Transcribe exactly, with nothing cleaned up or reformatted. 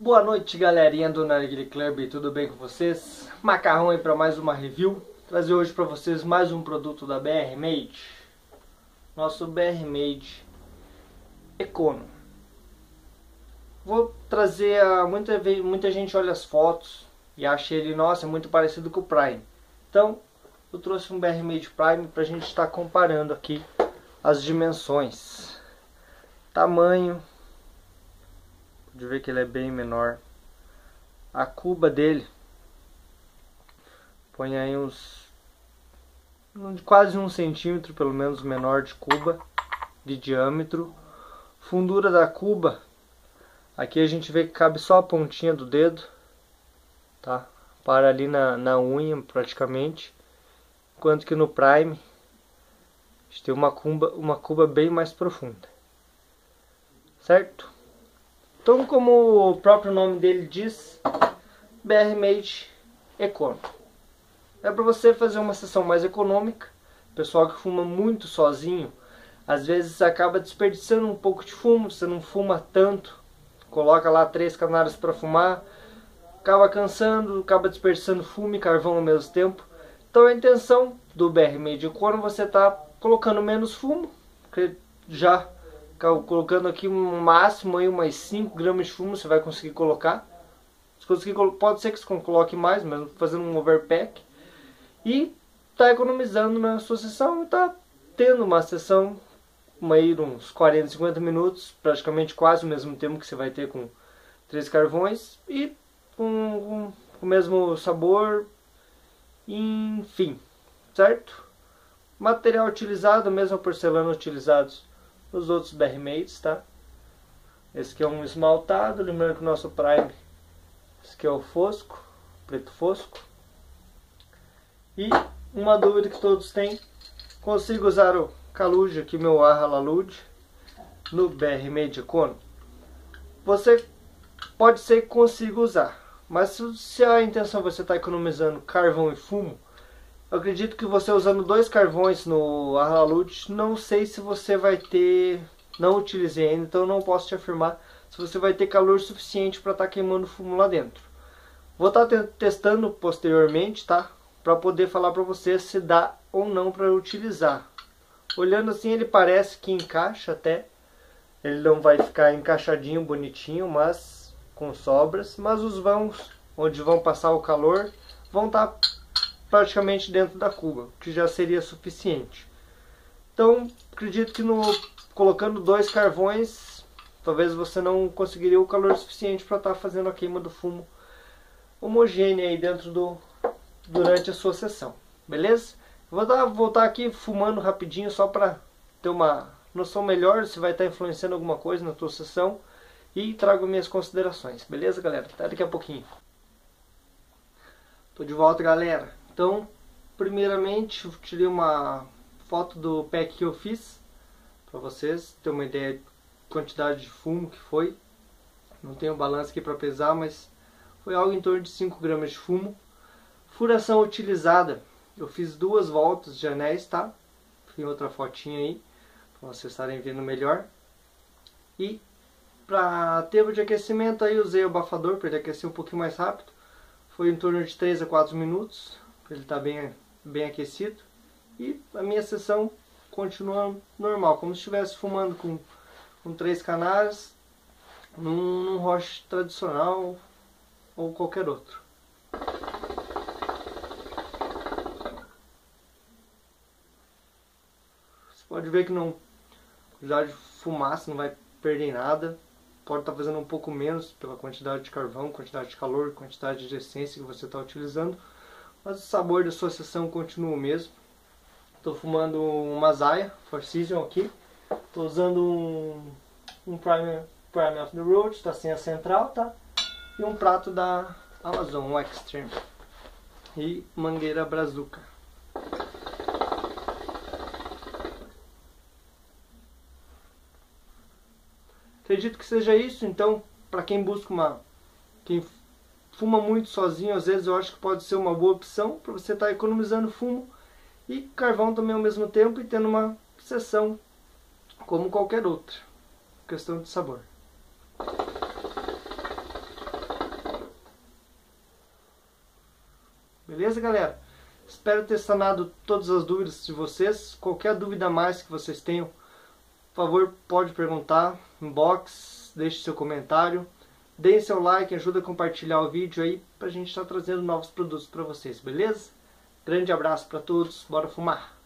Boa noite, galerinha do Narguilé Club, tudo bem com vocês? Macarrão aí para mais uma review. Trazer hoje para vocês mais um produto da B R Made. Nosso B R Made Econo. Vou trazer a muita muita gente olha as fotos e acha ele, nossa, é muito parecido com o Prime. Então, eu trouxe um B R Made Prime para a gente estar comparando aqui as dimensões, tamanho. De ver que ele é bem menor. A cuba dele põe aí uns quase um centímetro pelo menos menor de cuba de diâmetro. Fundura da cuba, aqui a gente vê que cabe só a pontinha do dedo, tá? Para ali na, na unha praticamente, enquanto que no Prime a gente tem uma cuba, uma cuba bem mais profunda, certo? Então, como o próprio nome dele diz, B R Made Econo. É para você fazer uma sessão mais econômica. Pessoal que fuma muito sozinho, às vezes acaba desperdiçando um pouco de fumo. Você não fuma tanto, coloca lá três canários para fumar, acaba cansando, acaba desperdiçando fumo e carvão ao mesmo tempo. Então a intenção do B R Made Econo, você está colocando menos fumo, porque já colocando aqui um máximo aí umas cinco gramas de fumo você vai conseguir colocar. Se conseguir, pode ser que você coloque mais, mas fazendo um overpack. E tá economizando na sua sessão e tá tendo uma sessão uma aí uns quarenta, cinquenta minutos, praticamente quase o mesmo tempo que você vai ter com três carvões e com, com o mesmo sabor, enfim, certo? Material utilizado, mesmo porcelana utilizados os outros B R Mades, tá? Esse aqui é um esmaltado, lembrando que o nosso Prime, esse aqui é o fosco, preto fosco. E uma dúvida que todos têm: consigo usar o Calude aqui, meu Arra Lalude, no B R Made Econo? Você pode ser que consiga usar, mas se a intenção você está economizando carvão e fumo, eu acredito que você usando dois carvões no Arra Lalude, não sei se você vai ter, não utilizei ainda, então não posso te afirmar se você vai ter calor suficiente para estar tá queimando fumo lá dentro. Vou estar tá testando posteriormente, tá? Para poder falar para você se dá ou não para utilizar. Olhando assim, ele parece que encaixa até, ele não vai ficar encaixadinho, bonitinho, mas com sobras, mas os vãos onde vão passar o calor vão estar tá praticamente dentro da cuba, que já seria suficiente. Então, acredito que no, colocando dois carvões, talvez você não conseguiria o calor suficiente para estar tá fazendo a queima do fumo homogênea aí dentro do, durante a sua sessão, beleza? Vou dar, voltar aqui fumando rapidinho só para ter uma noção melhor se vai estar tá influenciando alguma coisa na tua sessão e trago minhas considerações, beleza, galera? Até daqui a pouquinho. Tô de volta, galera. Então, primeiramente, eu tirei uma foto do pack que eu fiz para vocês ter uma ideia de quantidade de fumo que foi. Não tenho balanço aqui para pesar, mas foi algo em torno de cinco gramas de fumo. Furação utilizada, eu fiz duas voltas de anéis, tá? Tem outra fotinha aí para vocês estarem vendo melhor. E para tempo de aquecimento aí usei o abafador para ele aquecer um pouquinho mais rápido. Foi em torno de três a quatro minutos. Ele está bem, bem aquecido. E a minha sessão continua normal, como se estivesse fumando com, com três canários num, num roche tradicional ou qualquer outro. Você pode ver que não, a quantidade de fumaça não vai perder nada. Pode estar fazendo um pouco menos pela quantidade de carvão, quantidade de calor, quantidade de essência que você está utilizando. Mas o sabor da sua sessão continua o mesmo. Estou fumando uma Zaya Four Seasons aqui. Estou usando um, um Prime, Prime of the Road, está sem a central, tá? E um prato da Amazon, um Extreme. E mangueira Brazuca. Acredito que seja isso. Então, para quem busca uma... quem fuma muito sozinho, às vezes eu acho que pode ser uma boa opção para você estar tá economizando fumo e carvão também ao mesmo tempo e tendo uma sessão como qualquer outra. Questão de sabor. Beleza, galera? Espero ter sanado todas as dúvidas de vocês. Qualquer dúvida a mais que vocês tenham, por favor, pode perguntar, inbox, deixe seu comentário. Deem seu like, ajuda a compartilhar o vídeo aí pra gente estar trazendo novos produtos para vocês, beleza? Grande abraço para todos, bora fumar!